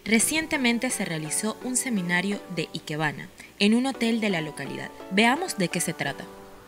Recientemente se realizó un seminario de Ikebana en un hotel de la localidad. Veamos de qué se trata.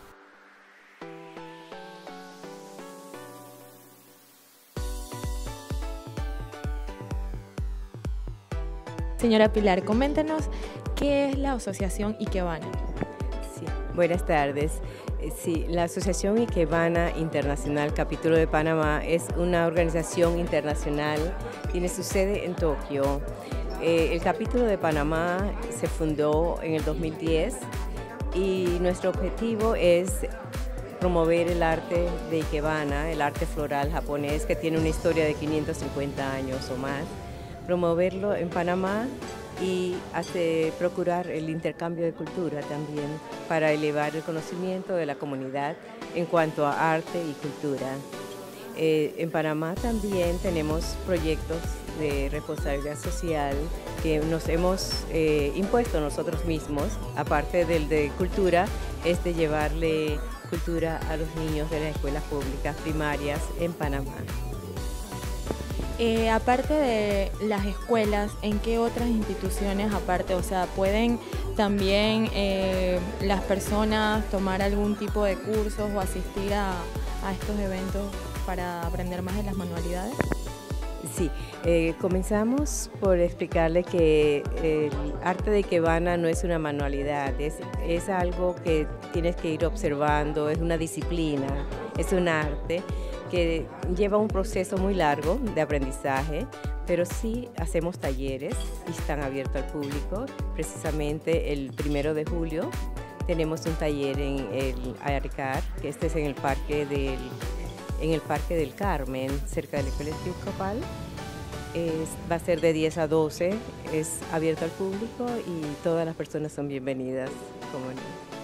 Señora Pilar, coméntenos qué es la asociación Ikebana. Sí, buenas tardes. Sí, la Asociación Ikebana Internacional Capítulo de Panamá es una organización internacional, tiene su sede en Tokio. El capítulo de Panamá se fundó en el 2010 y nuestro objetivo es promover el arte de Ikebana, el arte floral japonés que tiene una historia de 550 años o más, promoverlo en Panamá y procurar el intercambio de cultura también para elevar el conocimiento de la comunidad en cuanto a arte y cultura. En Panamá también tenemos proyectos de responsabilidad social que nos hemos impuesto nosotros mismos, aparte del de cultura, es de llevarle cultura a los niños de las escuelas públicas primarias en Panamá. Aparte de las escuelas, ¿en qué otras instituciones aparte? O sea, ¿pueden también las personas tomar algún tipo de cursos o asistir a estos eventos para aprender más de las manualidades? Sí, comenzamos por explicarle que el arte de Ikebana no es una manualidad, es algo que tienes que ir observando, es una disciplina, es un arte que lleva un proceso muy largo de aprendizaje, pero sí hacemos talleres y están abiertos al público. Precisamente el 1 de julio tenemos un taller en el ARCAR, que este es en el Parque del Carmen, cerca del Colegio Episcopal. Va a ser de 10 a 12, es abierto al público y todas las personas son bienvenidas. Como no.